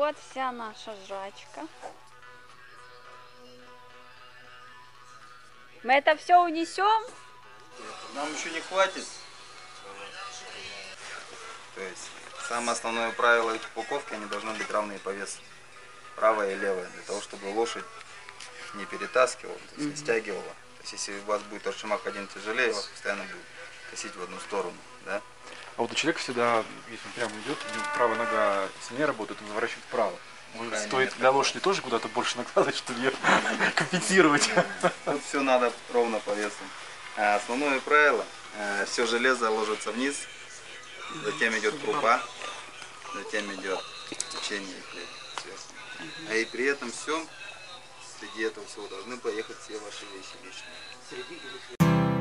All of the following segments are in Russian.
вот вся наша жрачка. Мы это все унесем? Нам еще не хватит. То есть самое основное правило их упаковки, они должны быть равные по весу. Правая и левая, для того, чтобы лошадь не перетаскивала, то есть не стягивала. То есть если у вас будет аршамак один тяжелее, вас постоянно будет косить в одну сторону. Да? А вот у человека всегда, если он прямо идет, правая нога сильнее работает, он заворачивает вправо. Может, стоит для лошади тоже куда-то больше накладывать, чтобы ее компенсировать? Тут все надо ровно по весу. А основное правило, все железо ложится вниз, затем идет крупа, затем идет печенье и хлеб сверху. А и при этом все, среди этого всего должны поехать все ваши вещи личные.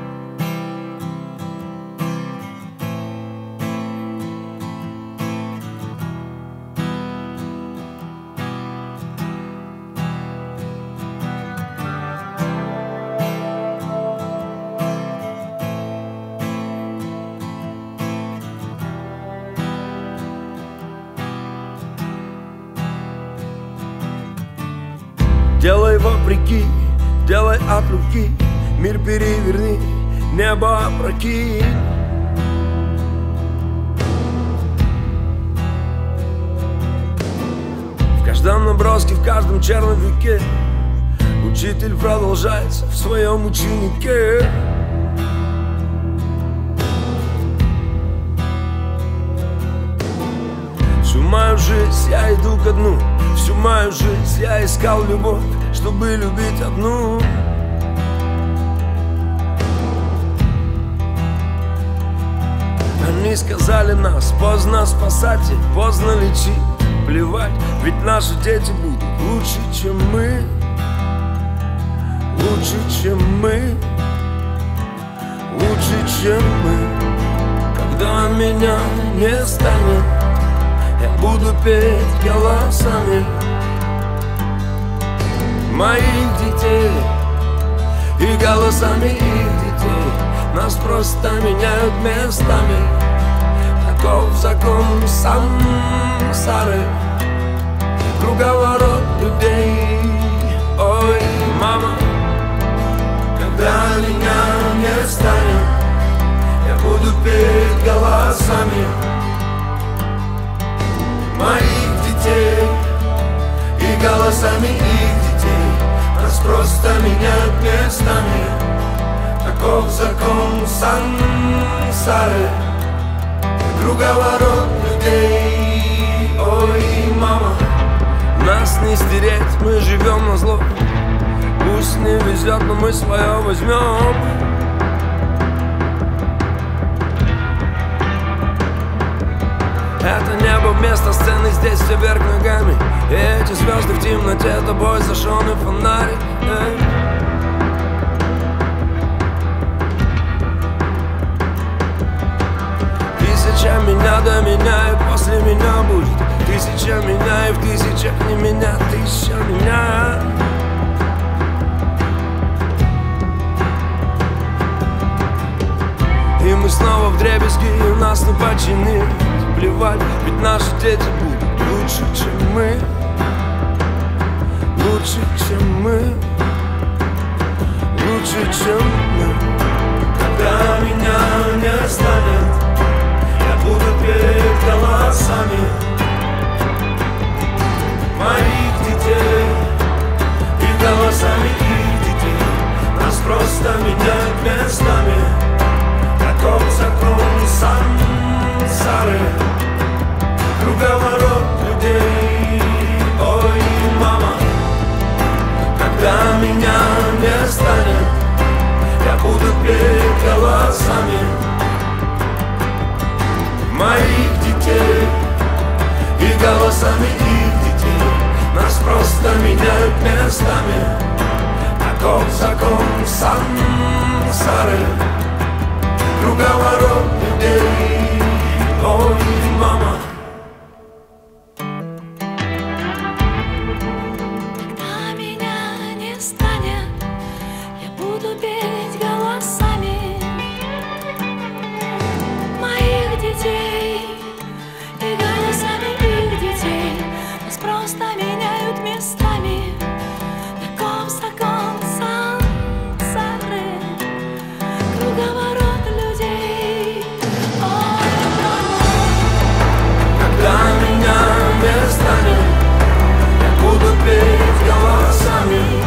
Делай вопреки, делай от руки, мир переверни, небо опрокинь. В каждом наброске, в каждом черновике учитель продолжается в своем ученике. Всю мою жизнь я иду ко дну, всю мою жизнь я искал любовь, чтобы любить одну. Они сказали нас, поздно спасать и поздно лечить. Плевать, ведь наши дети будут лучше, чем мы. Лучше, чем мы. Лучше, чем мы. Когда меня не станет, я буду петь голосами моих детей и голосами их детей. Нас просто меняют местами. Таков закон сансары, круговорот людей. Ой, мама, когда меня не станет, я буду петь голосами моих детей и голосами их детей. Нас просто меняют местами. Таков закон сансары, круговорот людей. Ой, мама, нас не стереть, мы живем на зло. Пусть не везет, но мы свое возьмем. Это небо вместо сцены, здесь все вверх ногами. И эти звезды в темноте, тобой зажженный фонарик. Тысяча меня до меня, и после меня будет тысяча меня, и в тысячах не меня, тысяча меня. И мы снова вдребезги, и нас не починить. Плевать, ведь наши дети будут лучше, чем мы. Лучше, чем мы. Лучше, чем мы. Когда меня не станет, я буду петь голосами моих детей и голосами их детей. Нас просто меняют местами. Таков закон сансары, круговорот людей. Ой, мама, когда меня не станет, я буду петь голосами моих детей и голосами их детей. Нас просто меняют местами. Таков закон сансары, круговорот людей. Ой, мама. Когда меня не станет, я буду петь голосами моих детей и голосами их детей. просто меняют местами. Таков закон сансары, круговорот людей. Ой, мама. Когда меня не станет, я буду петь голосами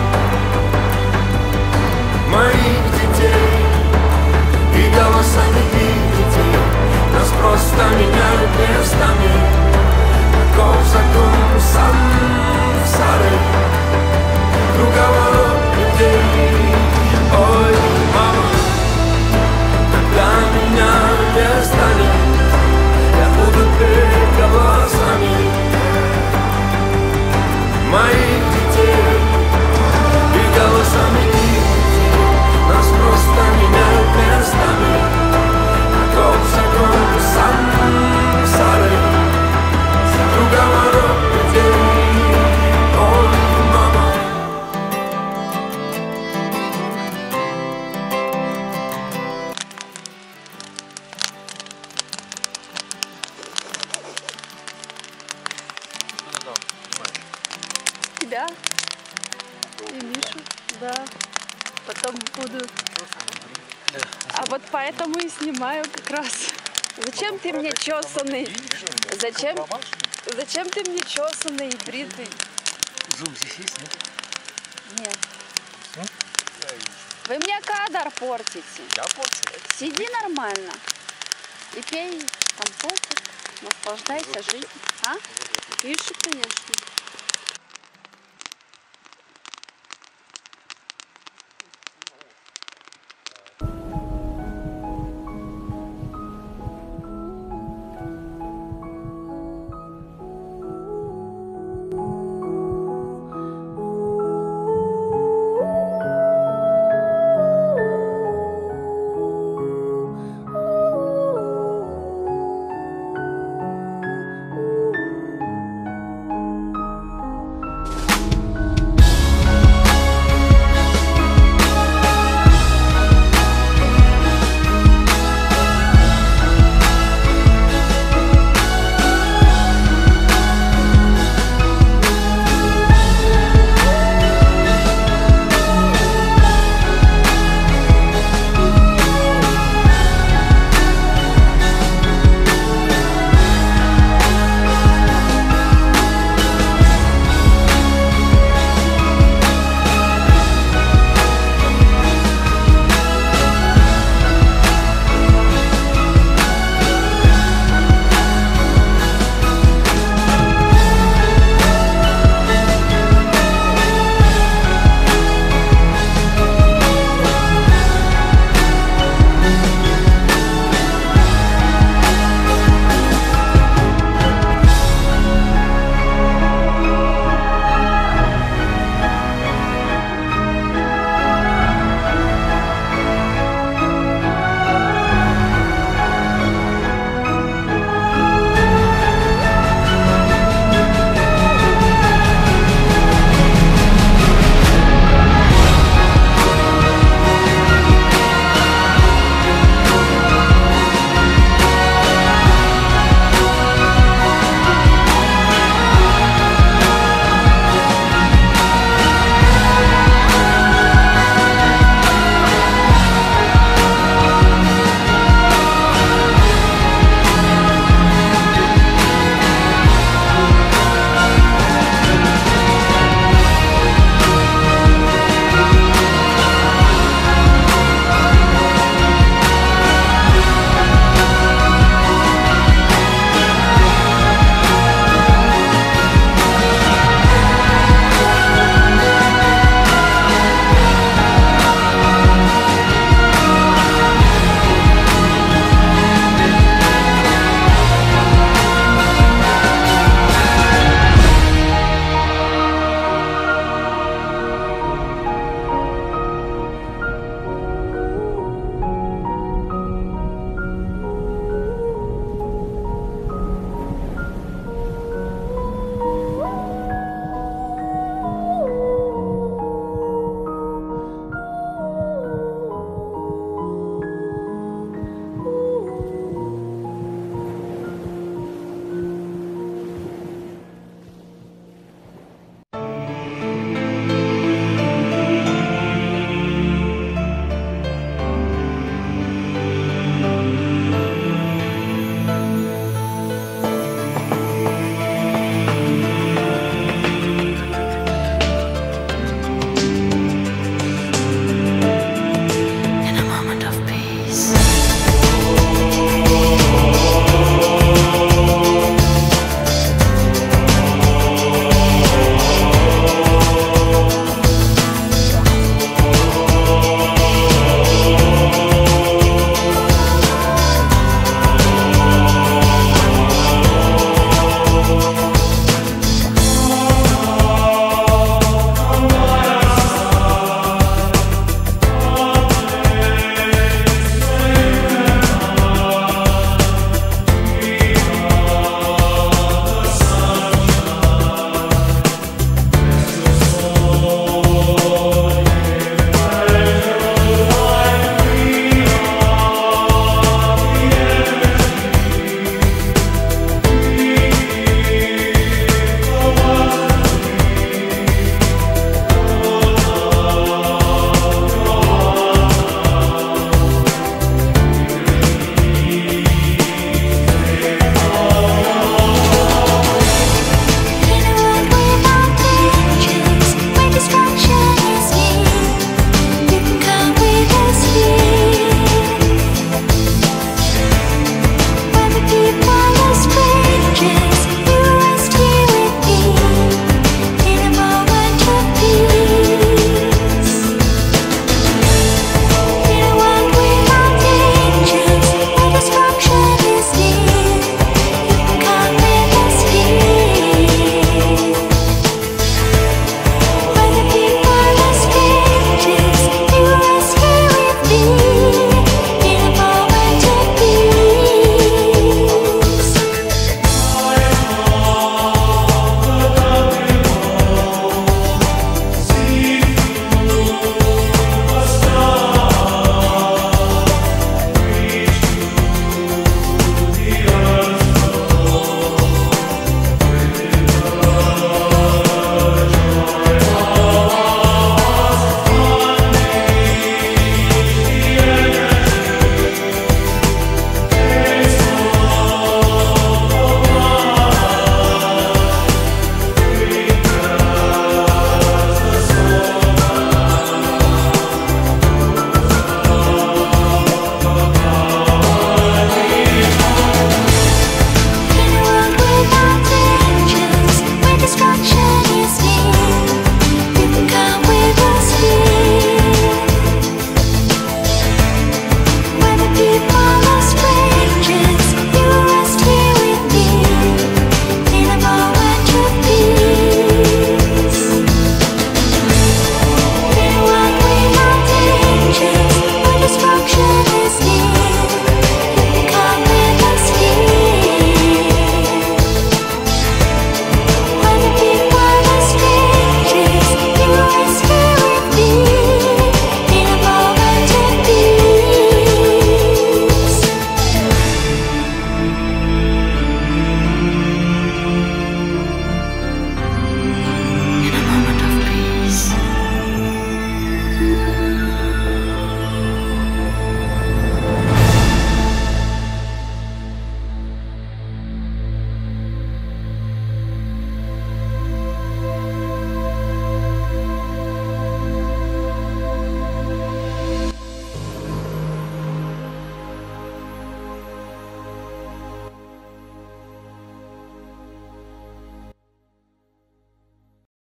моих детей и голосами их детей. Нас просто меняют местами. Таков закон сансары, круговорот людей. Ой, мама, когда меня не станет, я буду петь голосами моих детей и голосами их детей. Нас просто меняют местами. Таков закон сансары, круговорот людей. Ой, мама. Тебя и Мишу, да. Потом буду. А вот поэтому и снимаю как раз. Зачем ты мне чесанный? Зачем ты мне чесанный и бритый? Зум здесь есть, нет? Нет. Вы мне кадр портите. Я порчу. Сиди нормально и пей компотик, наслаждайся жизнью. А? Пиши, конечно.